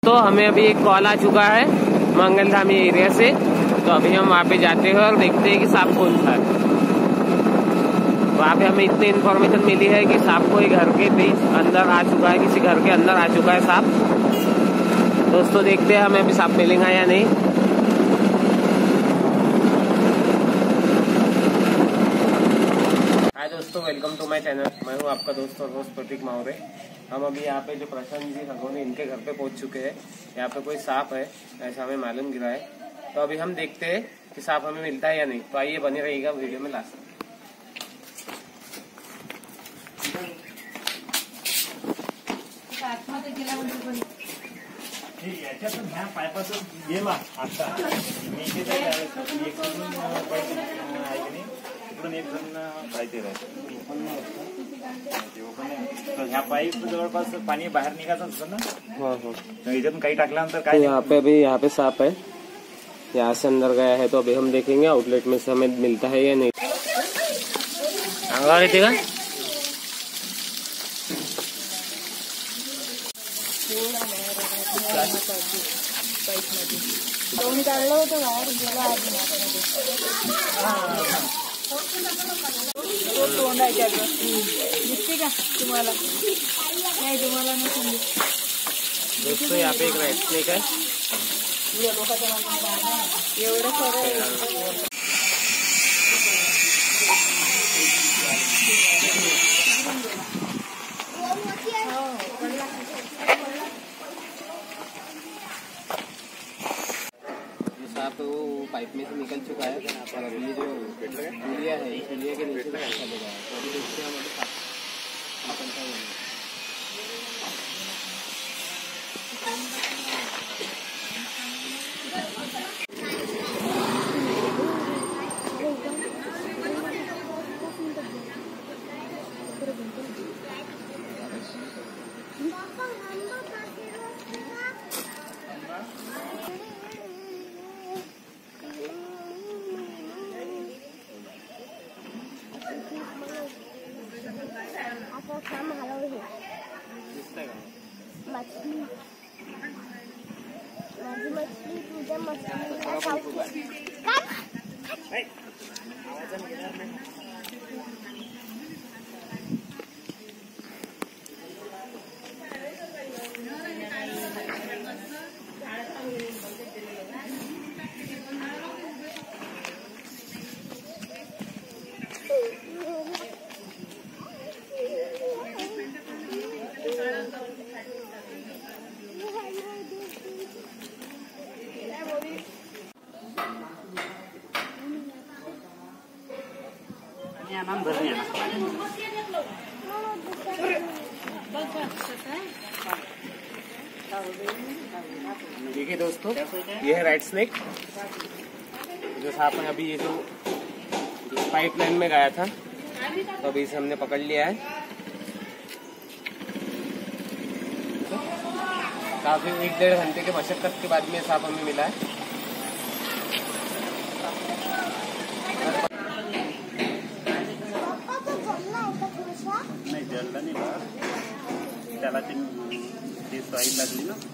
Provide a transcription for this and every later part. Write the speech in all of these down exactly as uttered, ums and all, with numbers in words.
तो हमें अभी एक कॉल आ चुका है मंगलधामी एरिया से, तो अभी हम वहाँ पे जाते हैं और देखते हैं कि सांप कौन सा है। वहाँ पे हमें इतनी इन्फॉर्मेशन मिली है कि सांप कोई घर के बीच अंदर आ चुका है, किसी घर के अंदर आ चुका है सांप। दोस्तों देखते हैं हमें अभी सांप मिलेगा या नहीं। हाय दोस्तों, वेलकम टू माय चैनल। मैं हूँ आपका दोस्त और दोस्त प्रतीक मावरे। हम अभी यहाँ पे जो प्रशांत जी सगोनी इनके घर पे पहुँच चुके हैं। यहाँ पे कोई सांप है ऐसा हमें मालूम गिरा है, तो अभी हम देखते हैं कि सांप हमें मिलता है या नहीं। तो आइए बने रहिएगा वीडियो में लास्ट। याच्यातून ह्या पायपातून गेला आता मी इथे त्यावेळेस एक जण आहे की नाही, इकडून एक जण पाहिजे राहते तर ह्या पाईप जवळपास पाणी बाहेर निघायचं असतं ना। हाँ हाँ, तर याच्यातून काही टाकल्यानंतर तो काय यहाँ पे अभी यहाँ पे सांप है, यहाँ से अंदर गया है। तो अभी हम देखेंगे आउटलेट में से हमें मिलता है या नहीं। आंगा रहते का दोन काढलं होतं बाहेर गेला आधी तोंड आहे त्याचं दिसते का तुम्हाला? नाही तुम्हाला नाही समजत। दोस्तों यहाँ पे एक रेड स्नेक है। एवढं खरं सांप वो पाइप में से निकल चुका है और अभी ये जो पुलिया है इस पुलिया के नीचे तक ऐसा लगा है। तो अभी देखते हैं हमारे साथ निकलता है। मछली माझी मछली तुझ्या मछलीला खाऊ नाम भरने देखिए दोस्तों, ये है रेड स्नेक जो सांप है। अभी ये जो पाइपलाइन में गया था, तो अभी इसे हमने पकड़ लिया है। काफी एक डेढ़ घंटे के मशक्कत के बाद में सांप हमें मिला है। नाही जलला नाही बा, त्याला ती सॉईल लागली ना।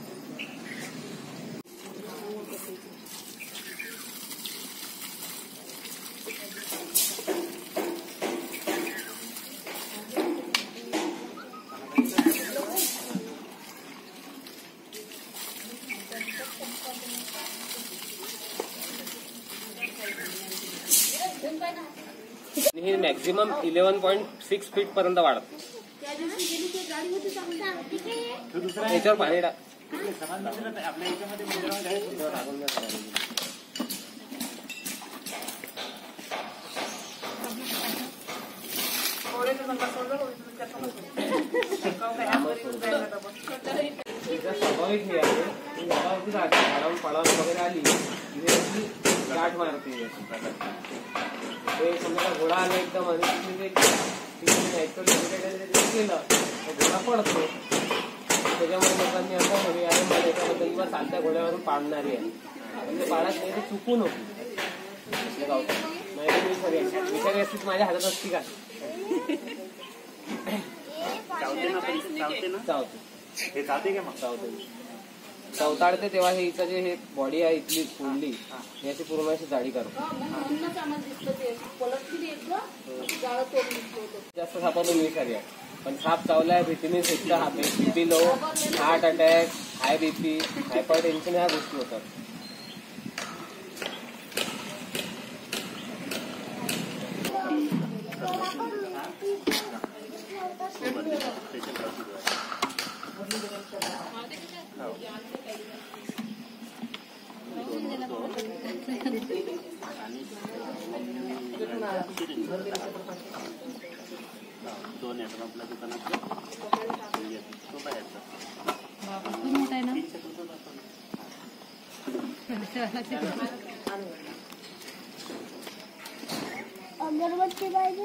हे maximum eleven point six feet पर्यंत वाढत। याच्यावर पाणी टाक आपल्या याच्यामध्ये स्वाभाविक नाही आहे, झाडावरून पाडावून वगैरे आली गाठ मारते। समजा घोडा आला एकदम आणि केलं तर घोडा पडतो। त्याच्यामुळे लोकांनी असं म्हणे अरे मला याच्याबद्दल किंवा चालत्या घोड्यावरून पाडणारी आहे, म्हणजे पाडत नाही ते चुकून होती गावचं। नाही मी खरी विचारी असतीच माझ्या हातात असती का? चावते ना, चावते ना, चावते हे चावते का? मग चावते चवताळते तेव्हा हे हिचं जे हे बॉडी आहे इथली फुलली याची पूर्ण अशी जाडी करतो. जास्त सापातून विषारी आहे पण साप चावलाय भीतीने सुद्धा BP low, heart attack, high BP, hypertension ह्या गोष्टी होतात. दोन आहेत आपल्या दुकानात तो बाहेरचा मोठा आहे ना. अगरबत्ती पाहिजे.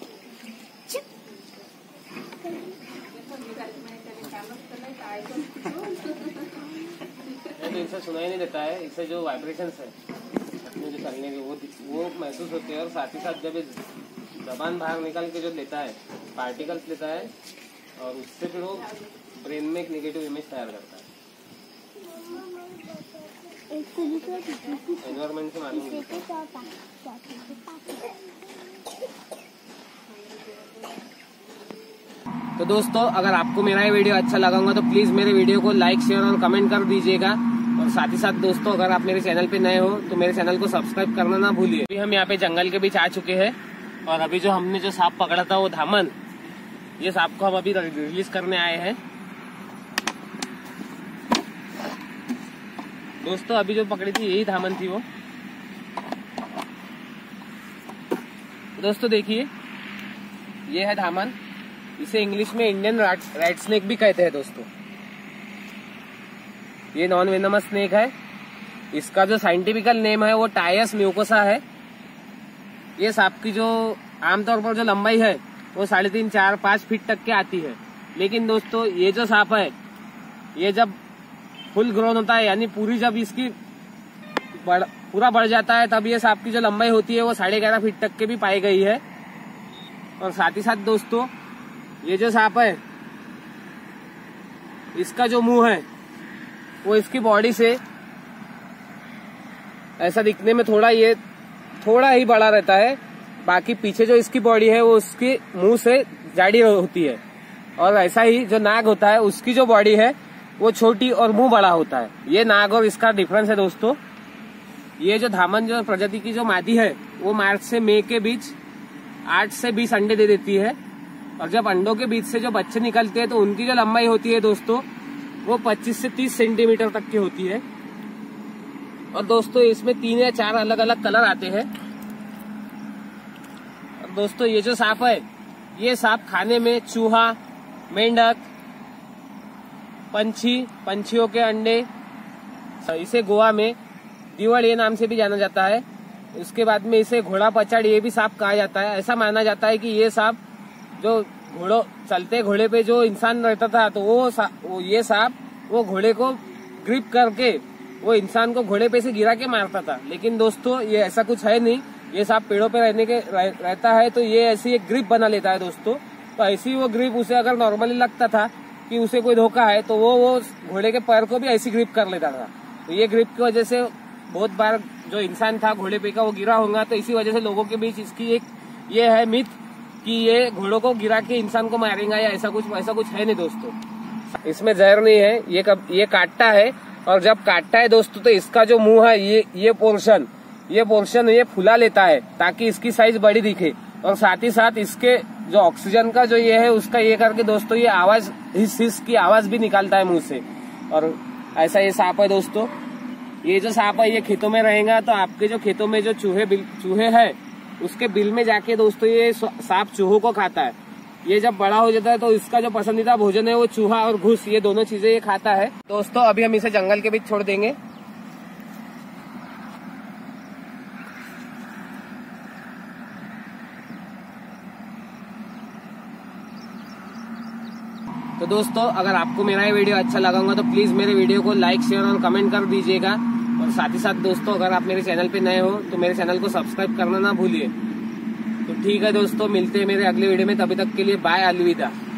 इसे सुनाई नहीं देता है, इससे जो वाइब्रेशंस है अपने जो चलने के वो वो महसूस होते हैं और साथ ही साथ जब ये जबान बाहर निकाल के जो लेता है पार्टिकल्स लेता है और उससे फिर वो ब्रेन में एक नेगेटिव इमेज तैयार करता है. एनवायरमेंट से मालूम है. तो दोस्तों अगर आपको मेरा ये वीडियो अच्छा लगा होगा तो प्लीज मेरे वीडियो को लाइक शेयर और कमेंट कर दीजिएगा. और साथ ही साथ दोस्तों अगर आप मेरे चैनल पे नए हो तो मेरे चैनल को सब्सक्राइब करना ना भूलिए. अभी हम यहाँ पे जंगल के बीच आ चुके हैं और अभी जो हमने जो सांप पकड़ा था वो धामन, ये सांप को हम अभी रिलीज करने आए हैं. दोस्तों अभी जो पकड़ी थी यही धामन थी वो. दोस्तों देखिए ये है धामन. इसे इंग्लिश में इंडियन राइट स्नेक भी कहते हैं दोस्तों. ये नॉन वेनमस स्नेक है. इसका जो साइंटिफिकल नेम है वो टायस म्यूकोसा है. ये सांप की जो आमतौर पर जो लंबाई है वो साढ़े तीन चार पाँच फीट तक के आती है. लेकिन दोस्तों ये जो सांप है ये जब फुल ग्रोन होता है यानी पूरी जब इसकी बढ़, पूरा बढ़ जाता है तब ये सांप की जो लंबाई होती है वो साढ़े ग्यारह फीट तक के भी पाई गई है. और साथ ही साथ दोस्तों ये जो सांप है इसका जो मुंह है वो इसकी बॉडी से ऐसा दिखने में थोड़ा ये थोड़ा ही बड़ा रहता है. बाकी पीछे जो इसकी बॉडी है वो उसके मुंह से जाडी होती है. और ऐसा ही जो नाग होता है उसकी जो बॉडी है वो छोटी और मुंह बड़ा होता है. ये नाग और इसका डिफरेंस है दोस्तों. ये जो धामन जो प्रजाति की जो मादी है वो मार्च से मई के बीच आठ से बीस अंडे दे देती है. और जब अंडों के बीच से जो बच्चे निकलते हैं तो उनकी जो लंबाई होती है दोस्तों वो पच्चीस से तीस सेंटीमीटर तक की होती है. और दोस्तों इसमें तीन या चार अलग अलग कलर आते हैं. और दोस्तों ये जो सांप है ये सांप खाने में चूहा, मेंढक, पंछी, पंछियों के अंडे, इसे गोवा में दीवड़ ये नाम से भी जाना जाता है. उसके बाद में इसे घोड़ा पचाड़ ये भी सांप कहा जाता है. ऐसा माना जाता है कि ये सांप जो घोड़ो चलते घोड़े पे जो इंसान रहता था तो वो, वो ये सांप वो घोड़े को ग्रिप करके वो इंसान को घोड़े पे से गिरा के मारता था. लेकिन दोस्तों ये ऐसा कुछ है नहीं. ये सांप पेड़ों पे रहने के रह, रहता है तो ये ऐसी एक ग्रिप बना लेता है दोस्तों. तो ऐसी वो ग्रिप उसे अगर नॉर्मली लगता था कि उसे कोई धोखा है तो वो वो घोड़े के पैर को भी ऐसी ग्रिप कर लेता था. तो ये ग्रिप की वजह से बहुत बार जो इंसान था घोड़े पे का वो गिरा होगा. तो इसी वजह से लोगों के बीच इसकी एक ये है मिथ कि ये घोड़ों को गिरा के इंसान को मारेगा या ऐसा कुछ ऐसा कुछ है नहीं दोस्तों. इसमें जहर नहीं है. ये कब ये काटता है और जब काटता है दोस्तों तो इसका जो मुंह है ये ये पोर्शन ये पोर्शन ये फुला लेता है ताकि इसकी साइज बड़ी दिखे. और साथ ही साथ इसके जो ऑक्सीजन का जो ये है उसका ये करके दोस्तों ये आवाज हिस हिस की आवाज भी निकालता है मुंह से. और ऐसा ये सांप है दोस्तों. ये जो सांप है ये खेतों में रहेगा तो आपके जो खेतों में जो चूहे चूहे है उसके बिल में जाके दोस्तों ये सांप चूहों को खाता है. ये जब बड़ा हो जाता है तो इसका जो पसंदीदा भोजन है वो चूहा और घुस ये दोनों चीजें ये खाता है. दोस्तों अभी हम इसे जंगल के बीच छोड़ देंगे. तो दोस्तों अगर आपको मेरा ये वीडियो अच्छा लगा होगा तो प्लीज मेरे वीडियो को लाइक शेयर और कमेंट कर दीजिएगा. और साथ ही साथ दोस्तों अगर आप मेरे चैनल पे नए हो तो मेरे चैनल को सब्सक्राइब करना ना भूलिए. तो ठीक है दोस्तों मिलते हैं मेरे अगले वीडियो में. तभी तक के लिए बाय, अलविदा.